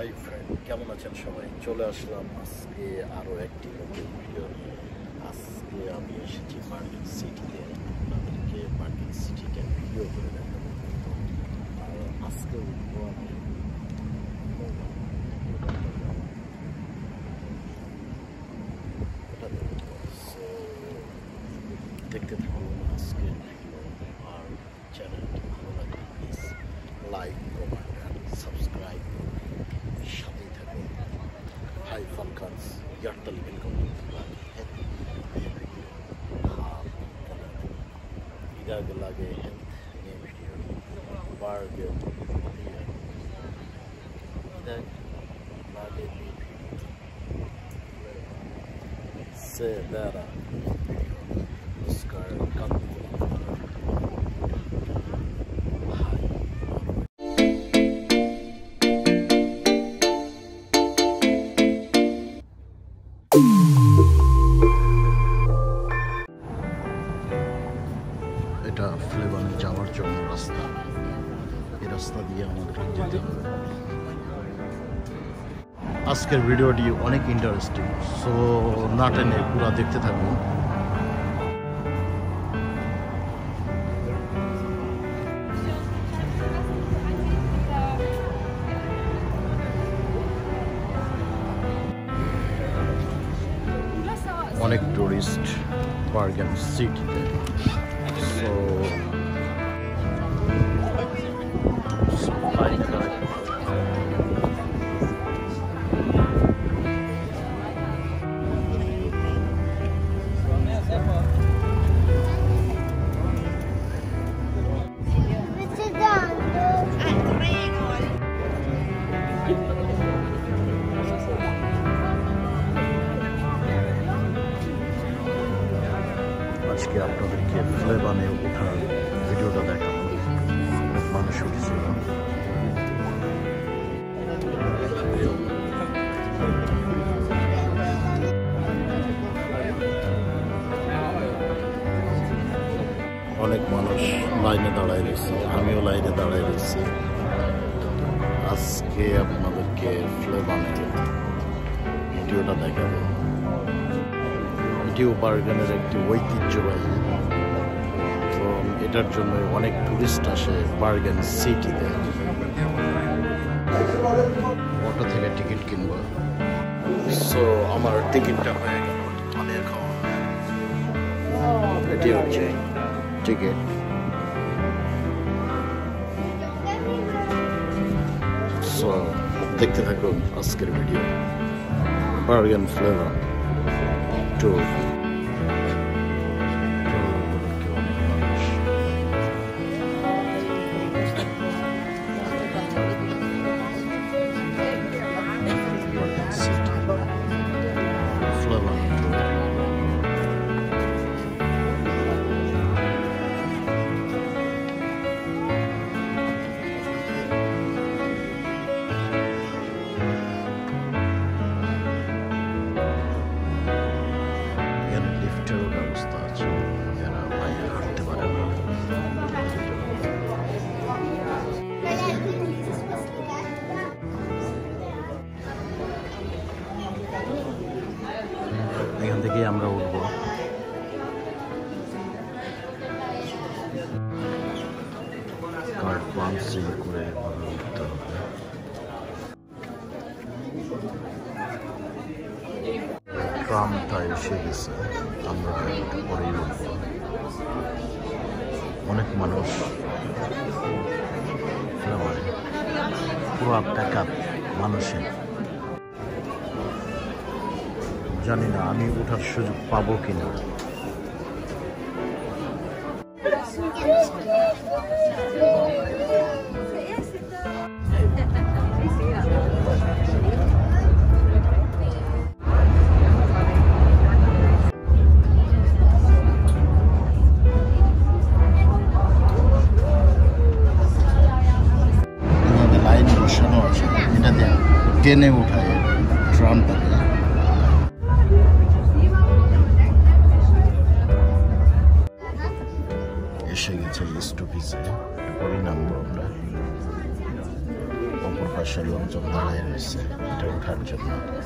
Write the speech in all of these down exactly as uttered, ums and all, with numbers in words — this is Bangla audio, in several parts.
হাই ফ্রেন্ড, কেমন আছেন সবাই? চলে আসলাম আজকে আরও একটি নতুন ভিডিও নিয়ে। আজকে আমি এসেছি বার্গেন সিটিতে, আপনাদেরকে বার্গেন সিটিটা ভিডিও করে দেখাবো। আর আজকে উঠবো আমি দেখতে থাকুন আজকে ভিডিও। আর চ্যানেলটি ভালো লাগে please like, comment and subscribe সাথেই থাকুন। হাই ফালকান্স hjärtligt välkommen till idag lagi en ny video Bargain idag lagi en ny video se där Oscar kan এটা ফ্লেভানে যাওয়ার জন্য রাস্তা। এই রাস্তা দিয়ে আমাদের যেতে হবে। আজকের ভিডিওটি অনেক ইন্টারেস্টিং, সো না টেনে পুরো দেখতে থাকুন। অনেক টুরিস্ট বার্গেন সিটিতে, so so I got আজকে আপনাদেরকে ফ্লেভানে ওঠার ভিডিওটা দেখাবো। অনেক মানুষ উঠেছিল। অনেক মানুষ লাইনে দাঁড়ায় রয়েছে, আমিও লাইনে দাঁড়ায় রয়েছি। আজকে আপনাদেরকে ফ্লেভানের ভিডিওটা দেখাবো। এটিও বার্গেনের একটি ঐতিহ্যবাহী, তো এটার জন্য অনেক টুরিস্ট আসে বার্গেন সিটিতে। অটো থেকে টিকিট কিনবো, সো আমার টিকিটটা হয়ে গেল। আমি এখন এটি হচ্ছে টিকিট। সো দেখতে থাকুন আজকের ভিডিও বার্গেন ফ্লেভার টু। ব্যবস্থা আছে, যারা বাইরে হাঁটতে পারে না। এখান থেকে আমরা উঠবো। কার্ড পাঞ্চিং করে উঠতে হবে। ট্রামটা এসে গেছে, আমরা পরেই উঠব। অনেক মানুষ পুরো প্যাকআপ মানুষের। জানি না আমি ওঠার সুযোগ পাবো কিনা। টেনে উঠায় ট্রামটাকে। এসে গেছে স্টপেজে, পরে নামবো আমরা। অপর চারপাশে লোকজন দাঁড়ায় রয়েছে এটা ওঠার জন্য।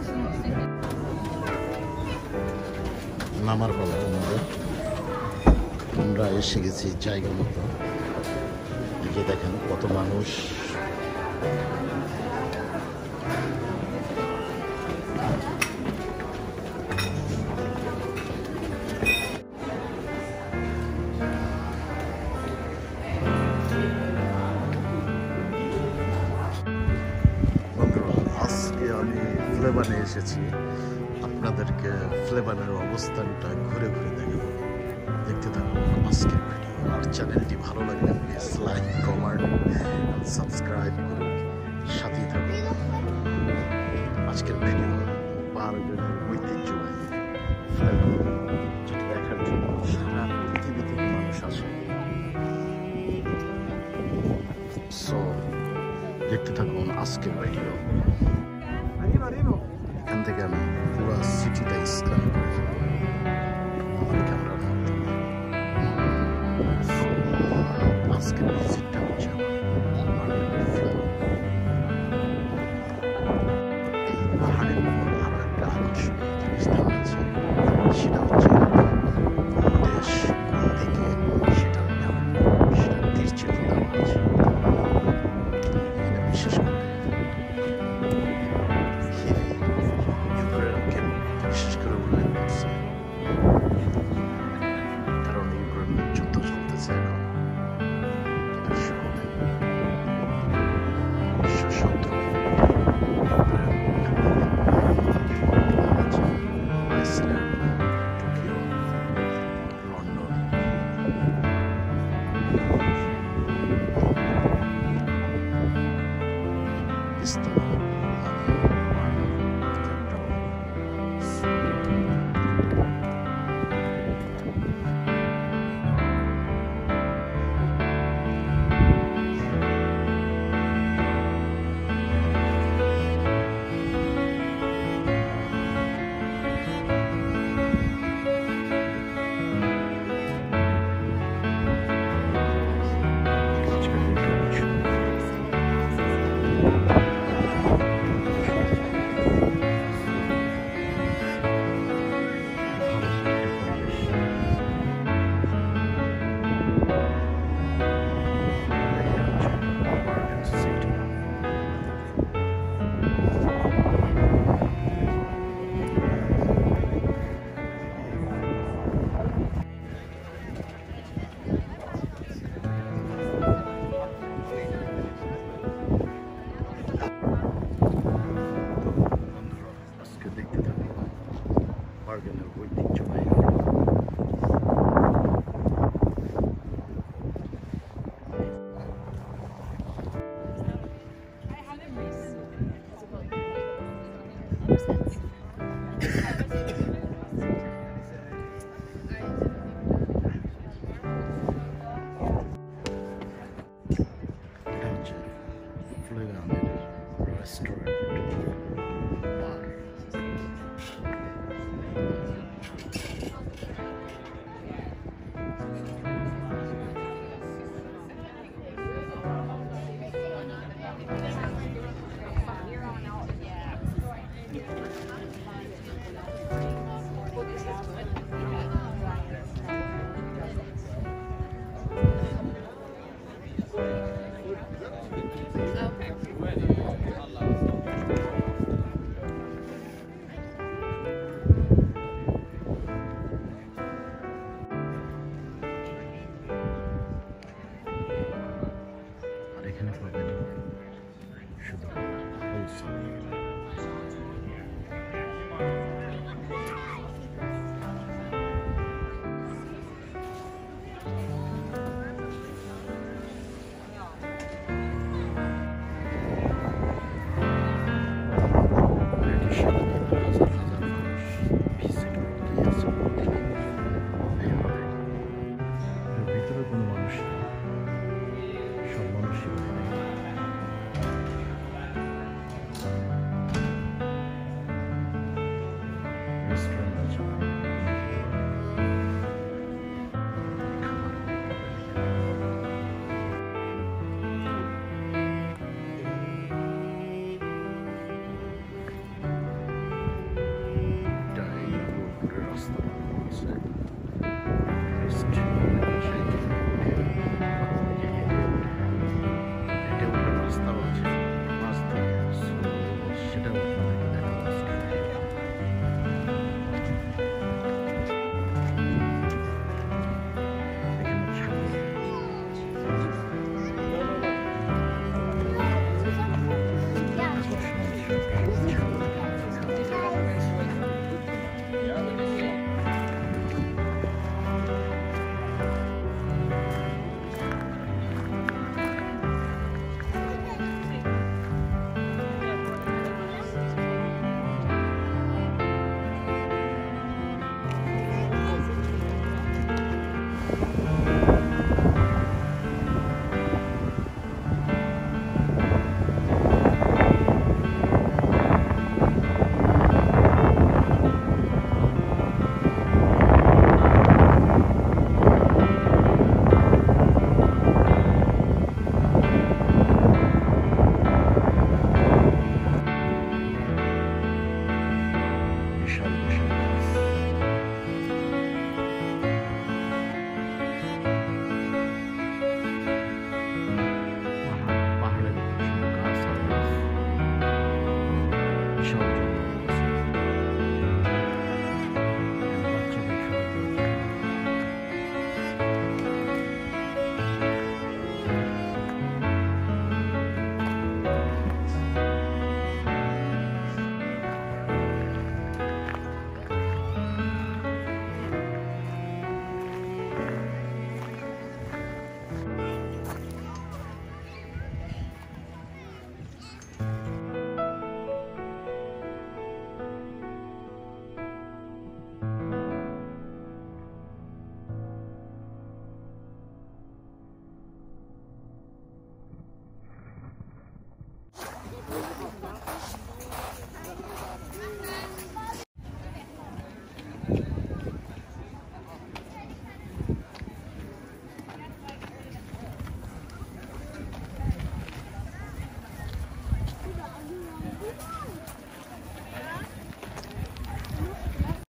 নামার পালা আমাদের, আমরা এসে গেছি জায়গা মতো। যে দেখেন কত মানুষ, আজকে আমি ফ্লেবানে এসেছি, আপনাদেরকে ফ্লেবানের অবস্থানটা ঘুরে ঘুরে দেখাবো। দেখতে থাকুন আজকের ভিডিও। আর চ্যানেলটি ভালো লাগলে প্লিজ লাইক, কমেন্ট, সাবস্ক্রাইব করুন, সাথেই থাকুন। আজকের ভিডিও বার্গারের ঐতিহ্যবাহী ফ্লেভার, যেটা দেখার জন্য সারা পৃথিবী থেকে মানুষ আসে। সো দেখতে থাকুন আজকের ভিডিও। এখান থেকে আমি পুরো সিটিটা স্ক্যান করে ফেলবো আমার ক্যামেরার মাধ্যমে। আজকের ভিজিটটা হচ্ছে এই পাহাড়ের উপর আরো একটা আকর্ষণীয় জিনিস দেওয়া আছে, সেটা হচ্ছে দেশ কোন দিকে সেটার নাম, সেটা তীরচিহ্ন দেওয়া আছে। এখানে বিশেষ করে ইউক্রেনকে বিশেষ করে উল্লেখ করছে, কারণ ইউক্রেনের যুদ্ধ চলতেছে এখন। এটা শহরে বিশ্ব শত্রু আইসল্যান্ড, টোকিও, লন্ডন। ইস্তানবুল বার্গারের ঐতিহ্যবাহী। এটা হচ্ছে ফ্লেভানের রেস্টুরেন্ট বার। আর এখানে পাবেন শুধু